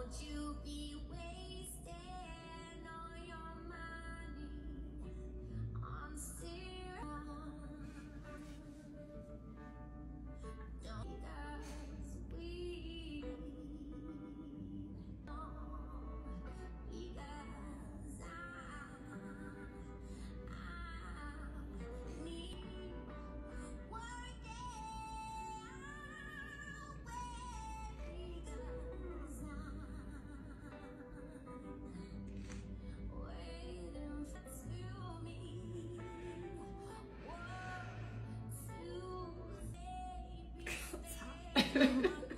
you be wasting all your money on syrup? Don't, because we know, because I need working because waiting for me what to say.